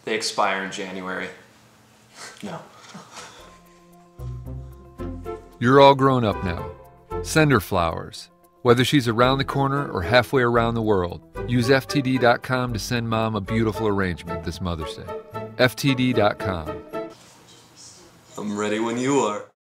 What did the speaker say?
They expire in January. No. You're all grown up now. Send her flowers. Whether she's around the corner or halfway around the world, use FTD.com to send Mom a beautiful arrangement this Mother's Day. FTD.com. I'm ready when you are.